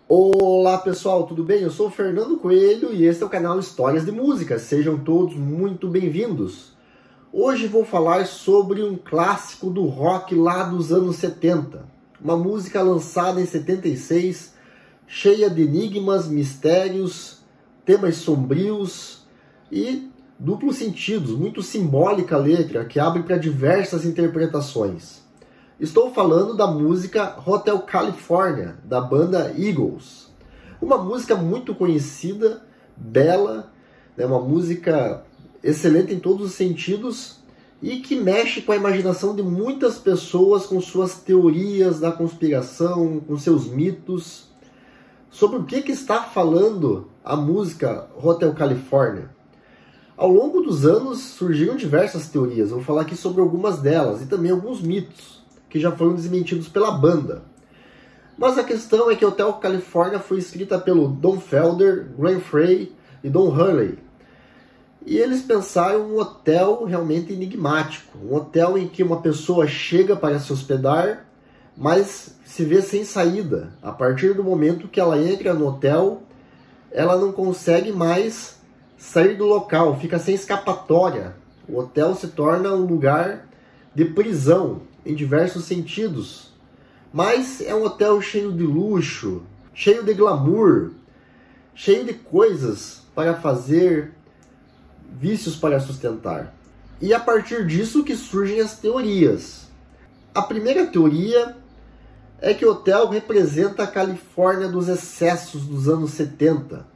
Olá pessoal, tudo bem? Eu sou o Fernando Coelho e este é o canal Histórias de Música. Sejam todos muito bem-vindos. Hoje vou falar sobre um clássico do rock lá dos anos 70. Uma música lançada em 76, cheia de enigmas, mistérios, temas sombrios e duplos sentidos, muito simbólica a letra, que abre para diversas interpretações. Estou falando da música Hotel California, da banda Eagles. Uma música muito conhecida, bela, uma música excelente em todos os sentidos e que mexe com a imaginação de muitas pessoas com suas teorias da conspiração, com seus mitos. Sobre o que está falando a música Hotel California? Ao longo dos anos surgiram diversas teorias, vou falar aqui sobre algumas delas e também alguns mitos que já foram desmentidos pela banda. Mas a questão é que Hotel California foi escrita pelo Don Felder, Glenn Frey e Don Henley. E eles pensaram um hotel realmente enigmático, um hotel em que uma pessoa chega para se hospedar, mas se vê sem saída. A partir do momento que ela entra no hotel, ela não consegue mais sair do local, fica sem escapatória. O hotel se torna um lugar de prisão, em diversos sentidos. Mas é um hotel cheio de luxo, cheio de glamour, cheio de coisas para fazer, vícios para sustentar. E a partir disso que surgem as teorias. A primeira teoria é que o hotel representa a Califórnia dos excessos dos anos 70.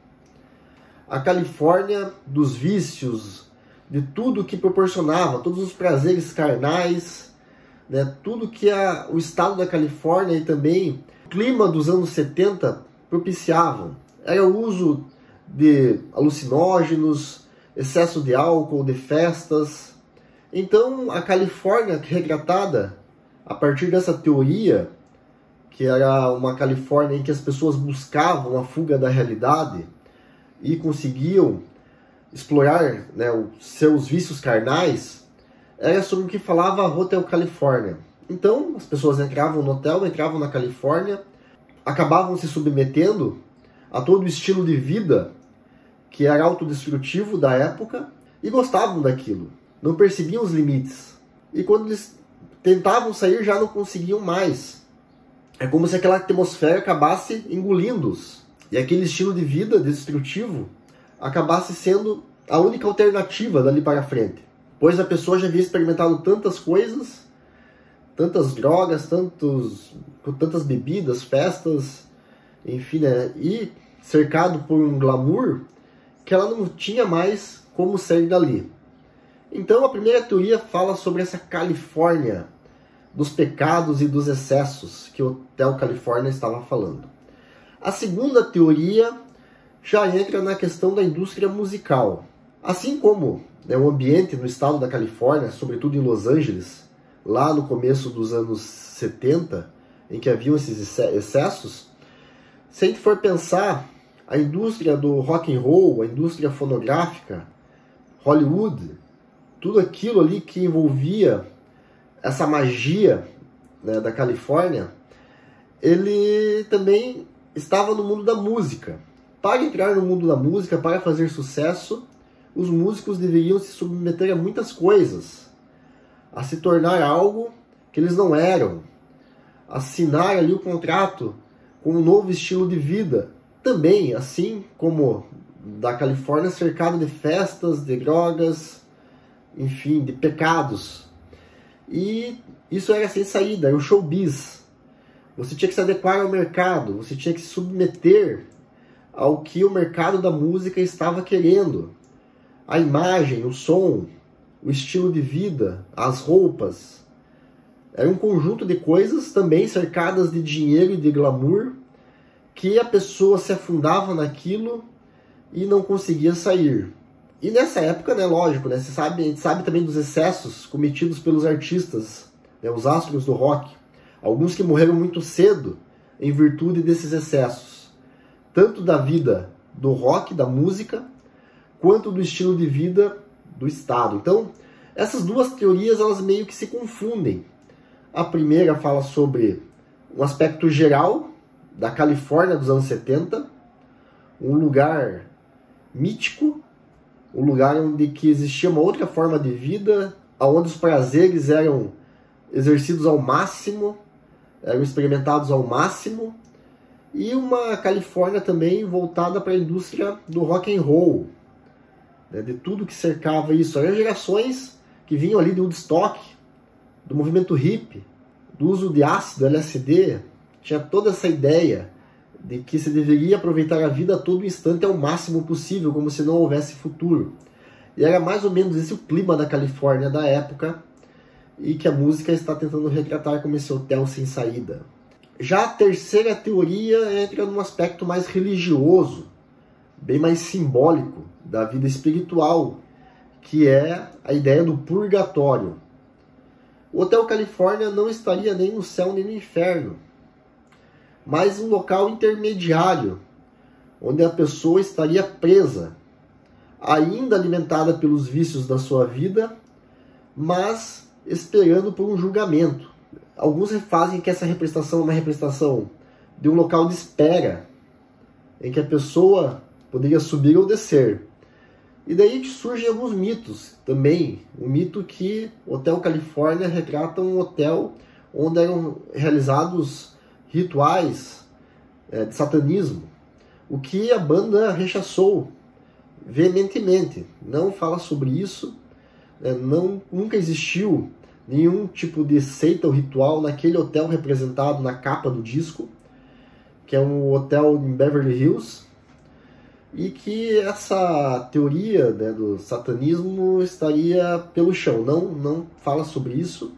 A Califórnia dos vícios, de tudo que proporcionava, todos os prazeres carnais, tudo que o estado da Califórnia e também o clima dos anos 70 propiciavam. Era o uso de alucinógenos, excesso de álcool, de festas. Então a Califórnia retratada a partir dessa teoria, que era uma Califórnia em que as pessoas buscavam a fuga da realidade e conseguiam explorar os seus vícios carnais, era sobre o que falava Hotel California. Então, as pessoas entravam no hotel, entravam na Califórnia, acabavam se submetendo a todo o estilo de vida que era autodestrutivo da época e gostavam daquilo, não percebiam os limites. E quando eles tentavam sair, já não conseguiam mais. É como se aquela atmosfera acabasse engolindo-os. E aquele estilo de vida destrutivo acabasse sendo a única alternativa dali para frente. Pois a pessoa já havia experimentado tantas coisas, tantas drogas, tantas bebidas, festas, enfim, e cercado por um glamour, que ela não tinha mais como sair dali. Então a primeira teoria fala sobre essa Califórnia dos pecados e dos excessos que o Hotel California estava falando. A segunda teoria já entra na questão da indústria musical. Assim como o ambiente no estado da Califórnia, sobretudo em Los Angeles, lá no começo dos anos 70, em que haviam esses excessos, se a gente for pensar, a indústria do rock and roll, a indústria fonográfica, Hollywood, tudo aquilo ali que envolvia essa magia da Califórnia, ele também estava no mundo da música. Para entrar no mundo da música, para fazer sucesso, os músicos deveriam se submeter a muitas coisas, a se tornar algo que eles não eram, assinar ali o contrato com um novo estilo de vida, também assim como da Califórnia, cercado de festas, de drogas, enfim, de pecados. E isso era sem saída, era o showbiz. Você tinha que se adequar ao mercado, você tinha que se submeter ao que o mercado da música estava querendo. A imagem, o som, o estilo de vida, as roupas. Era um conjunto de coisas também cercadas de dinheiro e de glamour que a pessoa se afundava naquilo e não conseguia sair. E nessa época, lógico, a gente sabe também dos excessos cometidos pelos artistas, os astros do rock. Alguns que morreram muito cedo em virtude desses excessos. Tanto da vida do rock, da música, quanto do estilo de vida do Estado. Então, essas duas teorias, elas meio que se confundem. A primeira fala sobre um aspecto geral da Califórnia dos anos 70, um lugar mítico, um lugar onde que existia uma outra forma de vida, onde os prazeres eram exercidos ao máximo, eram experimentados ao máximo, e uma Califórnia também voltada para a indústria do rock and roll, né, de tudo que cercava isso. Eram gerações que vinham ali de Woodstock, do movimento hippie, do uso de ácido, LSD, tinha toda essa ideia de que se deveria aproveitar a vida a todo instante ao máximo possível, como se não houvesse futuro. E era mais ou menos esse o clima da Califórnia da época, e que a música está tentando retratar como esse hotel sem saída. Já a terceira teoria entra num aspecto mais religioso, bem mais simbólico da vida espiritual, que é a ideia do purgatório. O Hotel Califórnia não estaria nem no céu nem no inferno, mas um local intermediário, onde a pessoa estaria presa, ainda alimentada pelos vícios da sua vida, mas esperando por um julgamento. Alguns fazem que essa representação é uma representação de um local de espera, em que a pessoa poderia subir ou descer. E daí surgem alguns mitos também. Um mito que o Hotel Califórnia retrata um hotel onde eram realizados rituais de satanismo, o que a banda rechaçou veementemente. Não fala sobre isso, nunca existiu nenhum tipo de seita ou ritual naquele hotel representado na capa do disco, que é um hotel em Beverly Hills, e que essa teoria, né, do satanismo estaria pelo chão, não fala sobre isso,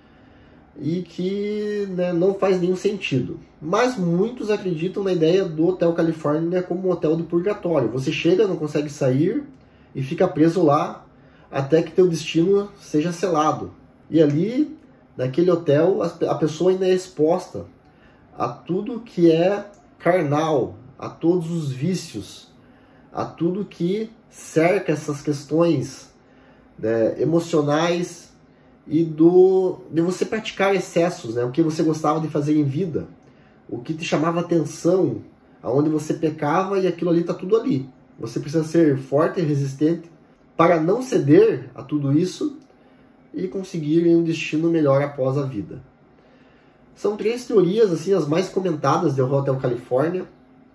e que, né, não faz nenhum sentido. Mas muitos acreditam na ideia do Hotel Califórnia como um hotel do purgatório. Você chega, não consegue sair e fica preso lá até que teu destino seja selado. E ali, naquele hotel, a pessoa ainda é exposta a tudo que é carnal, a todos os vícios, a tudo que cerca essas questões, né, emocionais, e de você praticar excessos, né, o que você gostava de fazer em vida, o que te chamava atenção, aonde você pecava, e aquilo ali está tudo ali. Você precisa ser forte e resistente para não ceder a tudo isso e conseguir um destino melhor após a vida. São três teorias, assim, as mais comentadas do Hotel Califórnia.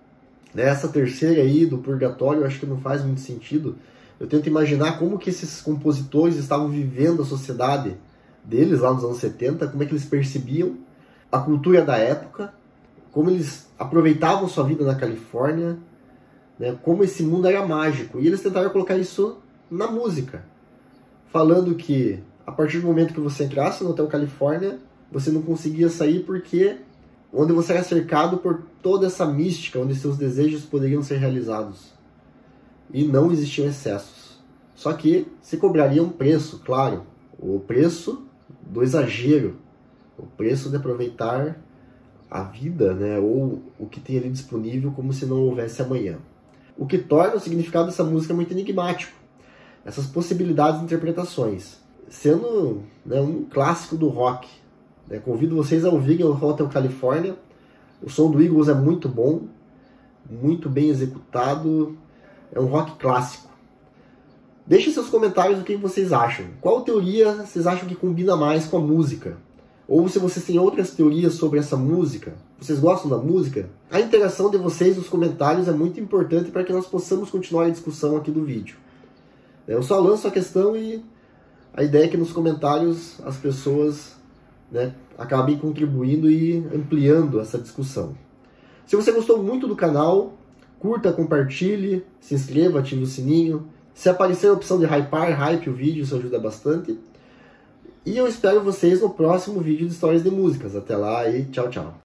Essa terceira aí do purgatório, eu acho que não faz muito sentido. Eu tento imaginar como que esses compositores estavam vivendo a sociedade deles lá nos anos 70, como é que eles percebiam a cultura da época, como eles aproveitavam sua vida na Califórnia, né, como esse mundo era mágico. E eles tentaram colocar isso na música, falando que a partir do momento que você entrasse no Hotel Califórnia, você não conseguia sair porque onde você era cercado por toda essa mística, onde seus desejos poderiam ser realizados. E não existiam excessos. Só que se cobraria um preço, claro. O preço do exagero. O preço de aproveitar a vida, né, ou o que tem ali disponível como se não houvesse amanhã. O que torna o significado dessa música muito enigmático. Essas possibilidades de interpretações. Sendo, né, um clássico do rock. Convido vocês a ouvirem o Hotel Califórnia. O som do Eagles é muito bom, muito bem executado. É um rock clássico. Deixem seus comentários o que vocês acham. Qual teoria vocês acham que combina mais com a música? Ou se vocês têm outras teorias sobre essa música. Vocês gostam da música? A interação de vocês nos comentários é muito importante para que nós possamos continuar a discussão aqui do vídeo. Eu só lanço a questão e a ideia é que nos comentários as pessoas, né, acabem contribuindo e ampliando essa discussão. Se você gostou muito do canal, curta, compartilhe, se inscreva, ative o sininho. Se aparecer a opção de hypar, hype o vídeo, isso ajuda bastante. E eu espero vocês no próximo vídeo de Histórias de Músicas. Até lá e tchau, tchau.